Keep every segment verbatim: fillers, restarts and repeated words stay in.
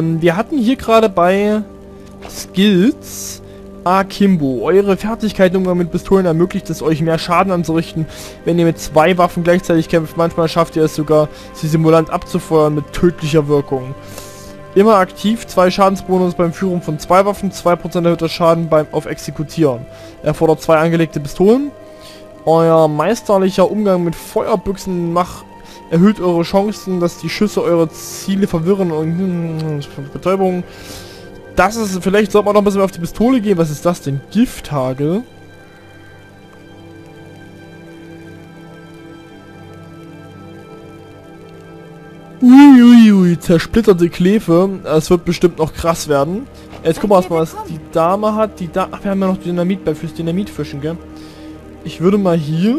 Ähm, wir hatten hier gerade bei Skills Akimbo. Eure Fertigkeit im Umgang mit Pistolen ermöglicht es euch, mehr Schaden anzurichten, wenn ihr mit zwei Waffen gleichzeitig kämpft. Manchmal schafft ihr es sogar, sie simulant abzufeuern mit tödlicher Wirkung. Immer aktiv, zwei Schadensbonus beim Führen von zwei Waffen, zwei Prozent erhöhter Schaden beim auf Exekutieren. Erfordert zwei angelegte Pistolen. Euer meisterlicher Umgang mit Feuerbüchsen macht, erhöht eure Chancen, dass die Schüsse eure Ziele verwirren und hm, Betäubung. Das ist, vielleicht sollte man noch ein bisschen auf die Pistole gehen. Was ist das denn? Gifthagel. Uiuiui, ui, ui, zersplitterte Klefe. Es wird bestimmt noch krass werden. Jetzt gucken wir erstmal, was die Dame hat. Die da Ach, wir haben ja noch Dynamit bei fürs Dynamitfischen, gell? Ich würde mal hier...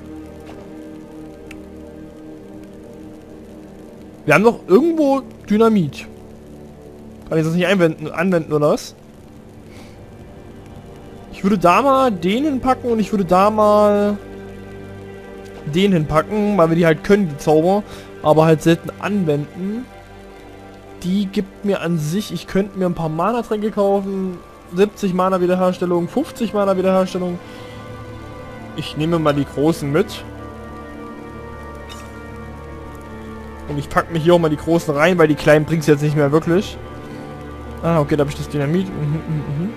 Wir haben noch irgendwo Dynamit. Kann ich das nicht einwenden, anwenden oder was? Ich würde da mal den hinpacken und ich würde da mal den hinpacken, weil wir die halt können, die Zauber, aber halt selten anwenden. Die gibt mir an sich, ich könnte mir ein paar Mana-Tränke kaufen, siebzig Mana Wiederherstellung, fünfzig Mana Wiederherstellung. Ich nehme mal die großen mit. Und ich packe mir hier auch mal die großen rein, weil die kleinen bringt es jetzt nicht mehr wirklich. Ah, okay, da habe ich das Dynamit. Mhm, mhm, mhm.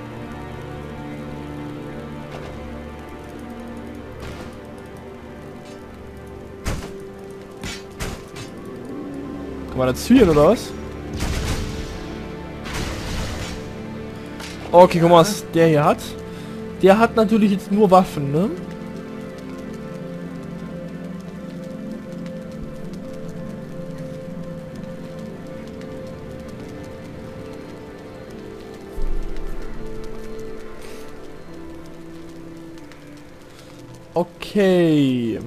Kann man das zielen oder was? Okay, guck mal, was der hier hat. Der hat natürlich jetzt nur Waffen, ne? Okay.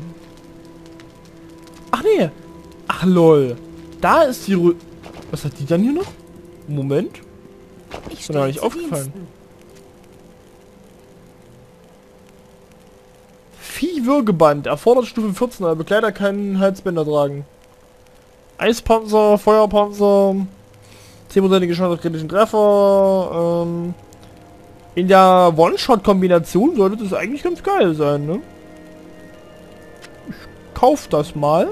Ach nee. Ach lol. Da ist die Rü... Was hat die dann hier noch? Moment. Ich Ist mir gar nicht aufgefallen. Viehwürgeband. Erfordert Stufe vierzehn. Der Begleiter kann Halsbänder tragen. Eispanzer, Feuerpanzer. zehn Prozent Chance auf kritischen Treffer. Ähm, in der One-Shot-Kombination sollte das eigentlich ganz geil sein, ne? Ich kauf das mal.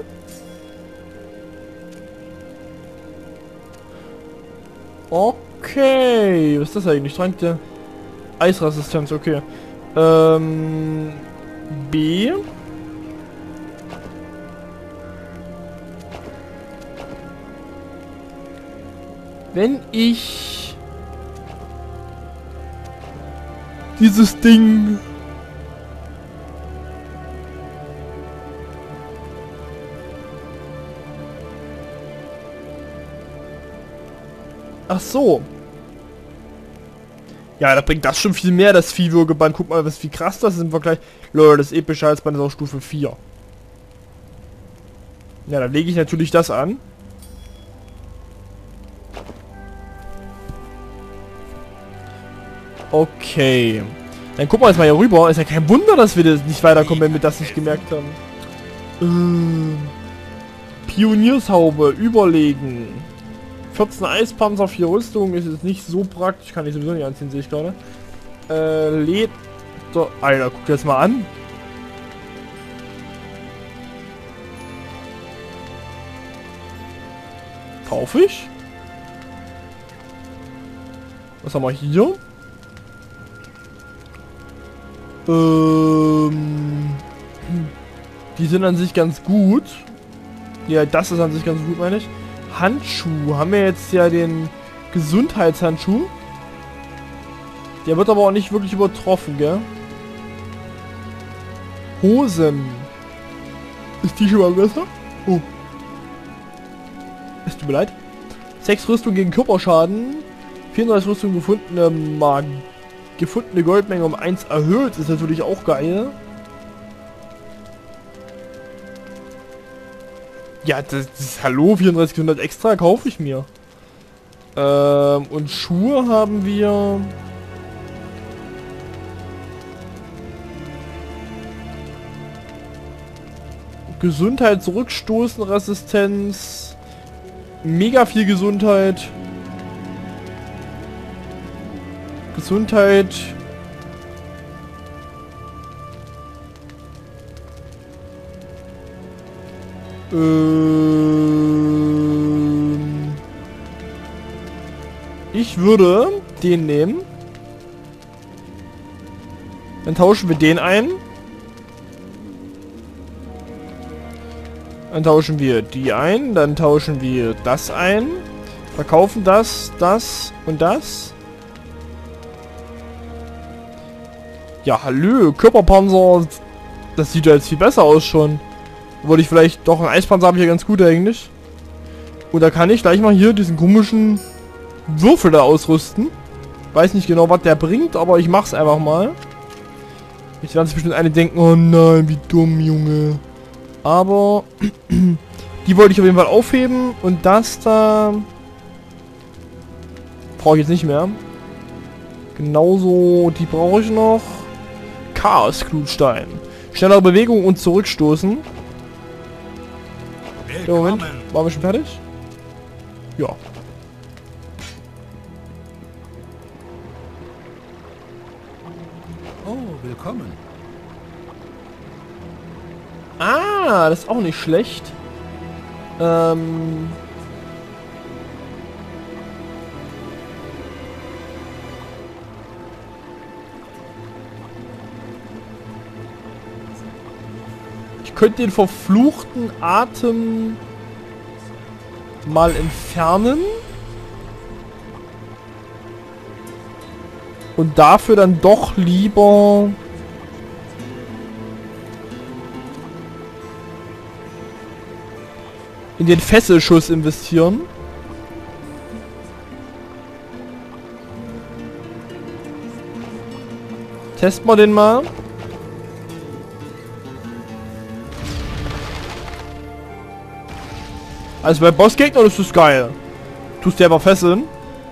Okay. Was ist das eigentlich? Trank der Eisresistenz, okay. Ähm... B. Wenn ich dieses Ding Ach so. Ja, da bringt das schon viel mehr, das Viehwürgeband. Guck mal, was wie krass das ist im Vergleich. Leute, das epische Halsband ist auch Stufe vier. Ja, dann lege ich natürlich das an. Okay. Dann gucken wir jetzt mal hier rüber. Ist ja kein Wunder, dass wir das nicht weiterkommen, wenn wir das nicht gemerkt haben. Ähm, Pioniershaube, überlegen. vierzehn Eispanzer, vier Rüstung, ist jetzt nicht so praktisch. Kann ich sowieso nicht anziehen, sehe ich gerade. Äh, Leder... Alter, guck dir das mal an. Kaufe ich? Was haben wir hier? Ähm... Die sind an sich ganz gut. Ja, das ist an sich ganz gut, meine ich. Handschuh. Haben wir jetzt ja den Gesundheitshandschuh. Der wird aber auch nicht wirklich übertroffen, gell? Hosen. Ist die schon mal besser? Oh. Es tut mir leid. sechs Rüstung gegen Körperschaden. vierunddreißig Rüstung gefundene Mag gefundene Goldmenge um eins erhöht. Ist natürlich auch geil. Ja, das, das ist, hallo, vierunddreißig hundert extra kaufe ich mir. Ähm, und Schuhe haben wir... Gesundheit, Zurückstoßen, Resistenz, mega viel Gesundheit. Gesundheit. Ähm, ich würde den nehmen. Dann tauschen wir den ein. Dann tauschen wir die ein. Dann tauschen wir das ein. Verkaufen das, das und das. Ja, hallo, Körperpanzer. Das sieht ja jetzt viel besser aus schon. Wollte ich vielleicht doch, ein Eispanzer habe ich ja ganz gut eigentlich. Und da kann ich gleich mal hier diesen komischen Würfel da ausrüsten. Weiß nicht genau, was der bringt, aber ich mach's einfach mal. Jetzt werden sich bestimmt eine denken, oh nein, wie dumm, Junge. Aber die wollte ich auf jeden Fall aufheben. Und das da brauche ich jetzt nicht mehr. Genauso, die brauche ich noch. Chaos-Glutstein. Schnellere Bewegung und zurückstoßen. Ja, Moment, waren wir schon fertig? Ja. Oh, willkommen. Ah, das ist auch nicht schlecht. Ähm... Ich könnte den verfluchten Atem mal entfernen. Und dafür dann doch lieber in den Fesselschuss investieren. Testen wir den mal. Also bei Bossgegnern ist das geil. Tust du einfach fesseln.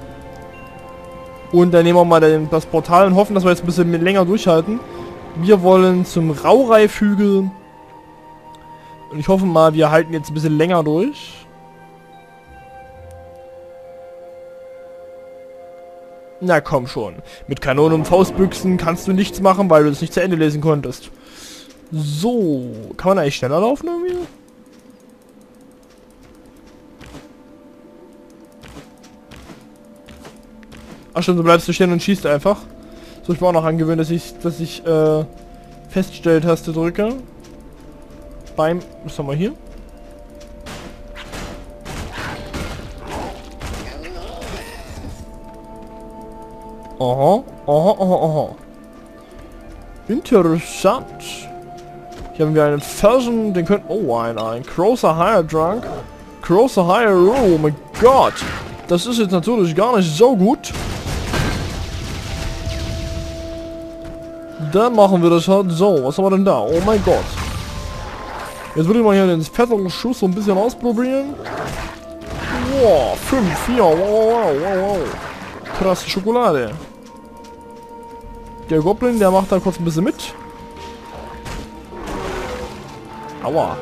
Und dann nehmen wir mal den, das Portal und hoffen, dass wir jetzt ein bisschen länger durchhalten. Wir wollen zum Raureifhügel. Und ich hoffe mal, wir halten jetzt ein bisschen länger durch. Na komm schon. Mit Kanonen und Faustbüchsen kannst du nichts machen, weil du das nicht zu Ende lesen konntest. So. Kann man eigentlich schneller laufen irgendwie? Ach stimmt, du bleibst du stehen und schießt einfach. So, ich war auch noch angewöhnt, dass ich, dass ich äh, Feststelltaste drücke. Beim, was haben wir hier? Aha, aha, aha, aha. Interessant. Hier haben wir einen Felsen, den könnten... Oh, ein, ein Crowser Higher Drunk. Crowser Higher, oh mein Gott. Das ist jetzt natürlich gar nicht so gut. Dann machen wir das halt so. Was haben wir denn da? Oh mein Gott. Jetzt würde ich mal hier den fetteren Schuss so ein bisschen ausprobieren. Wow, fünf, vier, wow, wow, wow, wow. Krasse Schokolade. Der Goblin, der macht da kurz ein bisschen mit. Aua.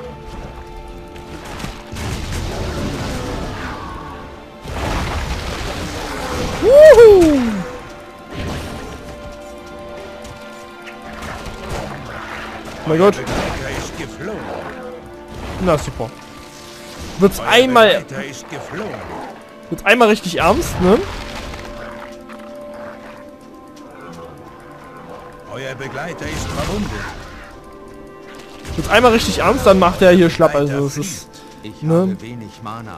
Wuhu! Oh mein Gott. Na super. Wird's einmal... Wird's einmal richtig ernst, ne? Euer Begleiter ist verwundet. Wird's einmal richtig ernst, dann macht er hier schlapp. Also es ist... Ich ne? habe wenig Mana.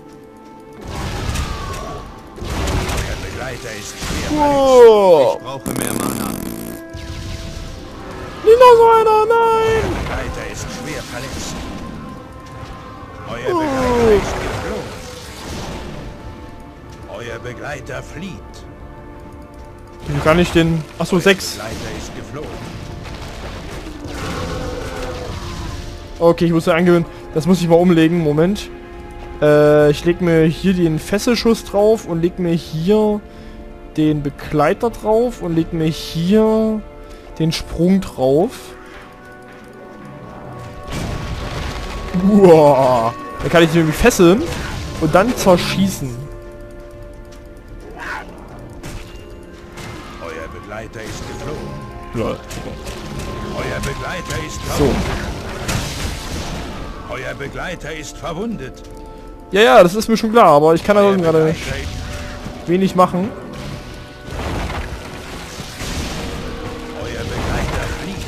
Euer Begleiter ist schwer Oh. verletzt. Ich brauche mehr Mana. Nicht noch so einer, nein! Euer Begleiter ist schwer verletzt. Euer Begleiter ist geflohen. Euer Begleiter flieht. Wie kann ich den... Achso, sechs. Begleiter ist geflohen. Okay, ich muss ja angewöhnen. Das muss ich mal umlegen. Moment. Äh, ich leg mir hier den Fesselschuss drauf und leg mir hier den Begleiter drauf und leg mir hier den Sprung drauf. Uah. Dann kann ich den irgendwie fesseln und dann zerschießen. geflohen. Ja, Euer Begleiter ist so. verwundet. Euer Begleiter ist verwundet. Ja, ja, das ist mir schon klar, aber ich kann da Euer gerade Begleiter, wenig machen. euer Begleiter flieht.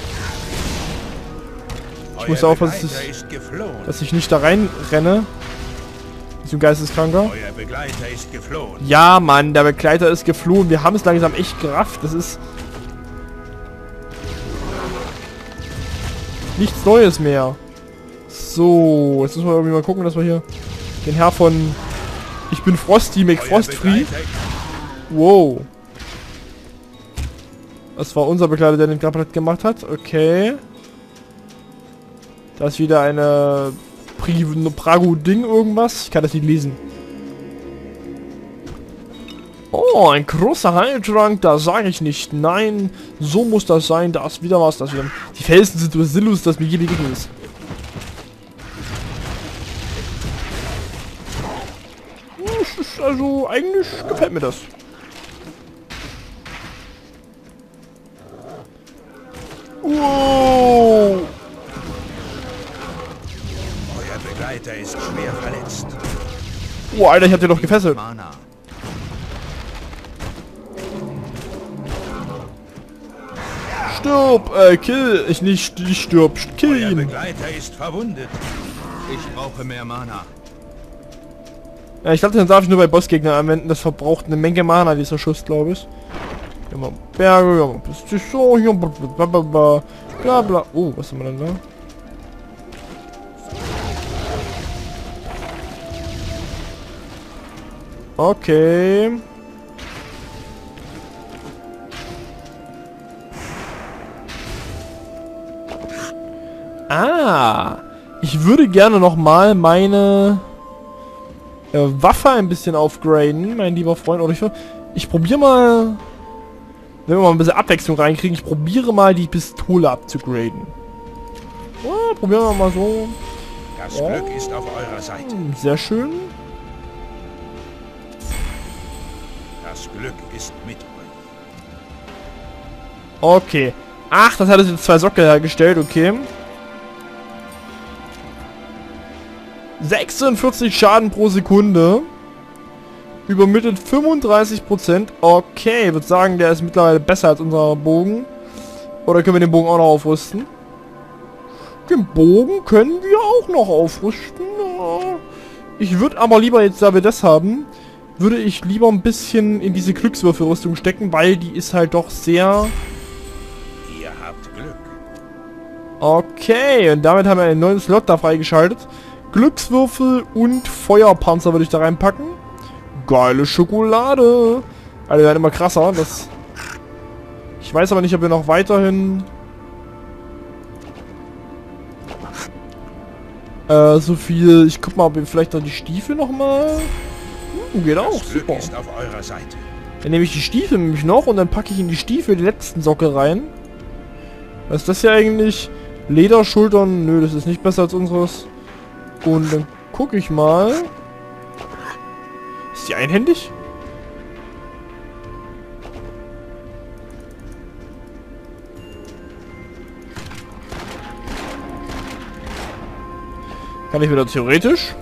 Ich muss Euer aufpassen, dass Begleiter ich, ist geflohen. dass ich nicht da rein renne. So ein Geisteskranker. Euer Begleiter ist geflohen. Ja, Mann, der Begleiter ist geflohen. Wir haben es langsam echt gerafft. Das ist nichts Neues mehr. So, jetzt müssen wir irgendwie mal gucken, dass wir hier den Herr von Ich bin Frosty, make Euer Frostfree. Begleiter- Wow. Das war unser Begleiter, der den Kampf gemacht hat. Okay. Da ist wieder eine Pri Prago-Ding irgendwas. Ich kann das nicht lesen. Oh, ein großer Heiltrank, da sage ich nicht nein. So muss das sein, da ist wieder was. Das wieder. Die Felsen sind so sinnlos, dass mir je begegnet ist. Das ist also, eigentlich gefällt mir das. Wow. Euer Begleiter ist schwer verletzt. Oh, Alter, ich hab den doch gefesselt. Mana. Stirb, äh, kill. Ich nicht, nicht stirb, kill Euer ihn. Begleiter ist verwundet. Ich brauche mehr Mana. Ja, ich glaube, den darf ich nur bei Bossgegnern anwenden. Das verbraucht eine Menge Mana, dieser Schuss, glaube ich. Hier haben wir Berge, hier haben wir Position, hier bla bla bla, bla bla. Oh, was haben wir denn da? Okay. Ah, ich würde gerne noch mal meine äh, Waffe ein bisschen aufgraden, mein lieber Freund. Oder ich, ich probiere mal, wenn wir mal ein bisschen Abwechslung reinkriegen, ich probiere mal die Pistole abzugraden. Oh, probieren wir mal so. Das Oh. Glück ist auf eurer Seite. Hm, sehr schön. Das Glück ist mit euch. Okay. Ach, das hat es jetzt zwei Sockel hergestellt, okay. sechsundvierzig Schaden pro Sekunde. Übermittelt fünfunddreißig Prozent. Okay, ich würde sagen, der ist mittlerweile besser als unser Bogen. Oder können wir den Bogen auch noch aufrüsten? Den Bogen können wir auch noch aufrüsten. Ja. Ich würde aber lieber, jetzt da wir das haben, würde ich lieber ein bisschen in diese Glückswürfelrüstung stecken, weil die ist halt doch sehr... Ihr habt Glück. Okay, und damit haben wir einen neuen Slot da freigeschaltet. Glückswürfel und Feuerpanzer würde ich da reinpacken. Geile Schokolade. Alter, die werden immer krasser. Das ich weiß aber nicht, ob wir noch weiterhin äh, so viel... Ich guck mal, ob wir vielleicht noch die Stiefel nochmal... Hm, geht auch, Das Glück super. ist auf eurer Seite. Dann nehme ich die Stiefel nämlich noch und dann packe ich in die Stiefel den letzten Sockel rein. Was ist das hier eigentlich? Lederschultern? Nö, das ist nicht besser als unseres. Und dann gucke ich mal. Ist die einhändig? Kann ich wieder theoretisch?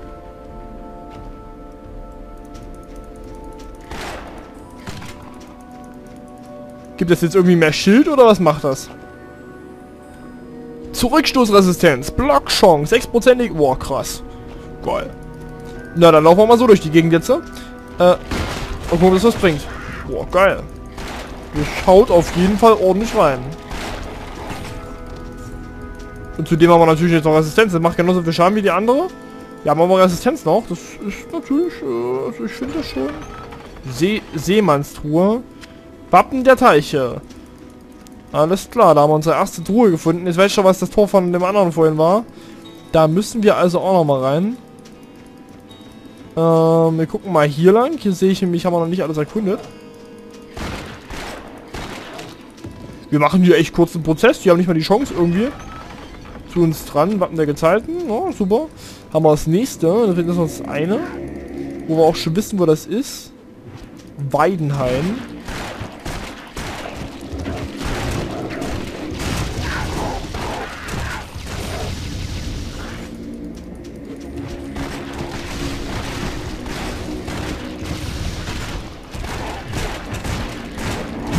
Gibt es jetzt irgendwie mehr Schild oder was macht das? Zurückstoßresistenz, Blockchance, sechs Prozent. Boah, krass. Geil. Na, dann laufen wir mal so durch die Gegend jetzt. Äh, und gucken, was das bringt. Boah, geil. Das schaut auf jeden Fall ordentlich rein. Und zudem haben wir natürlich jetzt noch Resistenz. Das macht genauso viel Schaden wie die andere. Ja, haben wir aber Resistenz noch. Das ist natürlich, äh, also ich finde das schon. See Seemannstruhe. Wappen der Teiche. Alles klar, da haben wir unsere erste Truhe gefunden. Jetzt weiß ich schon, was das Tor von dem anderen vorhin war. Da müssen wir also auch noch mal rein. Ähm, wir gucken mal hier lang. Hier sehe ich nämlich, haben wir noch nicht alles erkundet. Wir machen hier echt kurzen Prozess. Die haben nicht mal die Chance irgendwie zu uns dran. Wappen der Gezeiten. Oh, super. Haben wir das nächste. Da ist noch das eine. Wo wir auch schon wissen, wo das ist. Weidenhain.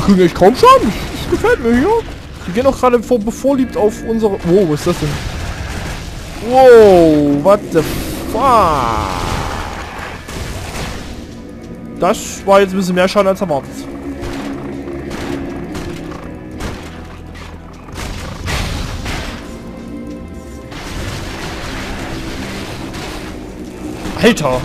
kriegen echt kaum Schaden. Das gefällt mir hier. Die gehen auch gerade vor, bevorliebt auf unsere... Wow, was ist das denn? Wow, what the fuck? Das war jetzt ein bisschen mehr Schaden als erwartet. Alter!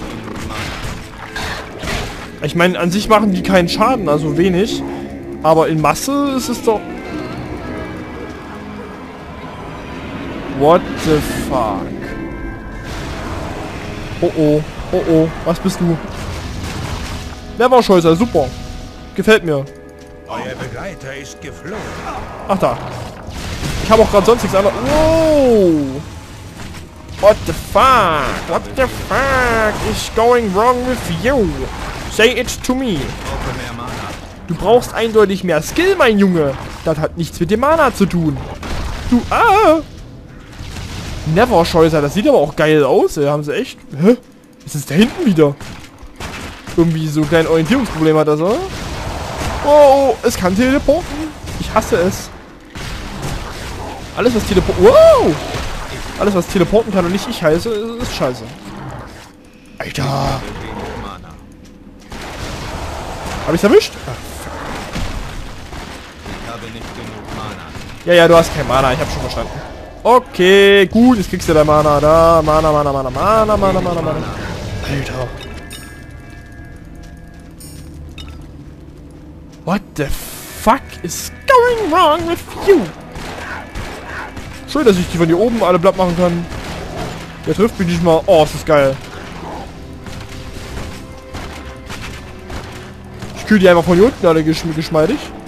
Ich meine, an sich machen die keinen Schaden, also wenig. Aber in Masse ist es doch... What the fuck? Oh oh, oh oh, was bist du? Neverscheußer, super. Gefällt mir. Euer Begleiter ist geflohen. Ach da. Ich habe auch gerade sonst nichts anderes. Wow! What the fuck? What the fuck is going wrong with you? Say it to me. Du brauchst eindeutig mehr Skill, mein Junge. Das hat nichts mit dem Mana zu tun. Du, ah! Neverscheußer, das sieht aber auch geil aus. Ey. Haben sie echt... Hä? Was ist da hinten wieder? Irgendwie so ein kleines Orientierungsproblem hat das, oder? Oh, es kann teleporten. Ich hasse es. Alles, was teleporten... Wow! Alles, was teleporten kann und nicht ich heiße, ist scheiße. Alter! Hab ich's erwischt? Ah, ja, ja, du hast kein Mana. Ich hab schon verstanden. Okay, gut. Jetzt kriegst du dein Mana. Da. Mana, Mana, Mana, Mana, Mana, Mana, Mana. Alter. What the fuck is going wrong with you? Schön, dass ich die von hier oben alle platt machen kann. Der trifft mich nicht mal. Oh, ist das geil. Ich kühl die einfach von hier unten alle geschm geschmeidig.